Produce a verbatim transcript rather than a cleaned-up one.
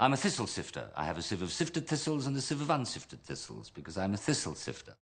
I'm a thistle-sifter. I have a sieve of sifted thistles and a sieve of unsifted thistles because I'm a thistle-sifter.